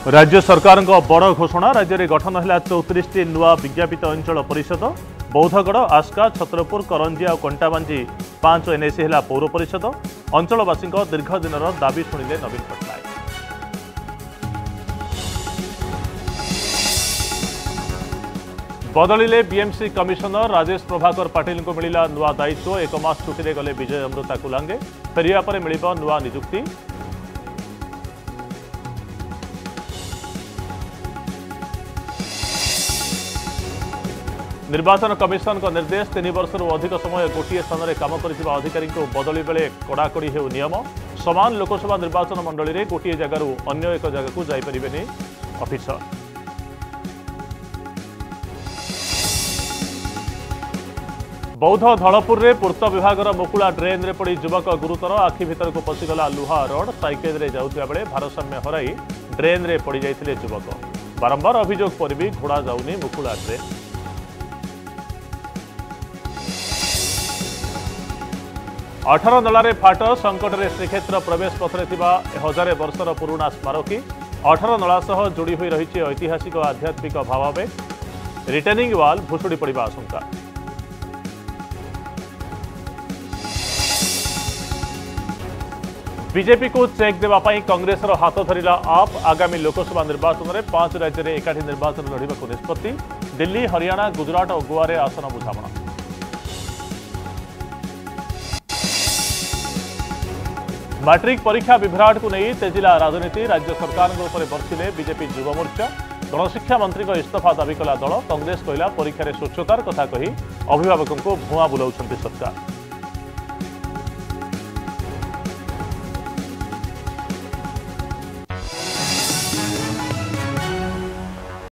राज्य सरकार बड़ घोषणा राज्य में गठन है 34 नुआ विज्ञापित अंचल परिषद। बौद्धगढ़, आस्का, छत्रपुर, करंजी और कंटाबांजी 5 एनएसी है पौर परिषद। अंचलवासी दीर्घ दिन दाबी शुणिले नवीन पट्टनायक। बदलिले बीएमसी कमिशनर राजेश प्रभाकर पाटिल को मिला नुआ दायित्व। 1 मास छुट्टी गले विजय अमृता कुलांगे। फेरिया पर मिल नुआ निजुक्ति। निर्वाचन कमिशन का निर्देश 3 वर्ष अधिक समय गोटे स्थान में काम कर अधिकारी को बदली बेले कड़ाकड़ी हो नियम। समान लोकसभा निर्वाचन मंडली में गोटे जगार अन्य एक जगह को जापरेनि ऑफिसर। बौद्ध धलपुर में पूर्त विभाग मुकुला ड्रेन रे पड़ी युवक गुरुतर। आखि भीतर को पशिगला लुहा रड। साइकेल रे जाउथिबा बेले भारसाम्य हराई ड्रेन रे पड़ी जाइथिले युवक। बारंबार अभियोग पर भी घोड़ा जाउनी मुकुला ड्रेन। अठार नलारे फाट संकट में श्रीक्षेत्र प्रवेश पथरे 1000 वर्षर पुराणा स्मारकी। 18 नला सह जोड़ी हुई रही ऐतिहासिक आध्यात्मिक भावावेग। रिटर्निंग वाल भुशुड़ी पड़ा आशंका। बीजेपी को चेक देवाई कांग्रेस हाथ धरला आप। आगामी लोकसभा निर्वाचन में 5 राज्य में एकाठी निर्वाचन लड़ाक निष्पत्ति। दिल्ली, हरियाणा, गुजरात और गोवा में आसन बुझामणा। मैट्रिक परीक्षा विभ्राट को नहीं तेजिला राजनीति। राज्य सरकार बर्षिले बीजेपी युव मोर्चा। गणशिक्षा मंत्री को इस्तीफा दाबी कला दल। कांग्रेस कहला परीक्षा स्वच्छतार कथा कही अभिभावकों को भुआ बुलाउछंती सरकार।